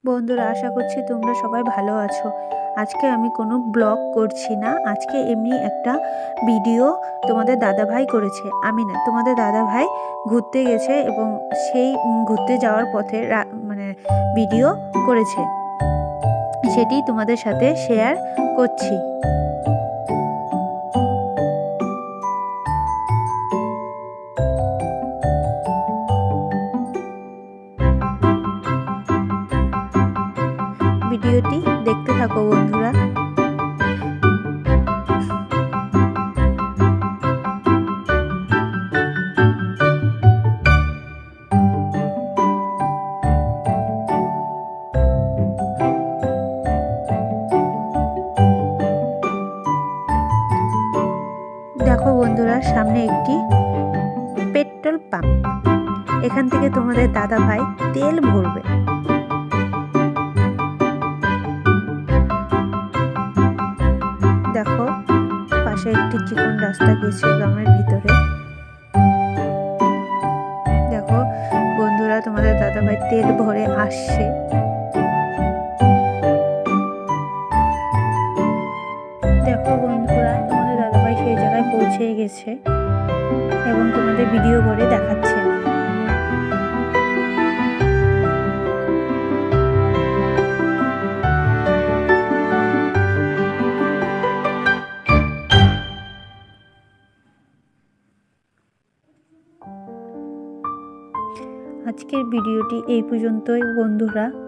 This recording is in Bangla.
বন্ধুরা, আশা করছি তোমরা সবাই ভালো আছো। আজকে আমি কোনো ব্লগ করছি না, আজকে এমনি একটা ভিডিও তোমাদের দাদাভাই করেছে, আমি না, তোমাদের দাদাভাই ঘুরতে গেছে এবং সেই ঘুরতে যাওয়ার পথে মানে ভিডিও করেছে, সেটি তোমাদের সাথে শেয়ার করছি। ভিডিওটি দেখতে থাকো বন্ধুরা। দেখো বন্ধুরা, সামনে একটি পেট্রোল পাম্প, এখান থেকে তোমাদের দাদাভাই তেল ভরবে। দেখো পাশে একটি চিকন রাস্তা গেছে গ্রামের ভিতরে। দেখো বন্ধুরা, তোমাদের দাদাভাই তেল ভরে আসছে। দেখো বন্ধুরা, তোমাদের দাদাভাই সেই জায়গায় পৌঁছে গেছে এবং তোমাদের ভিডিও করে দেখাচ্ছে। আজকের ভিডিওটি এই পর্যন্তই বন্ধুরা।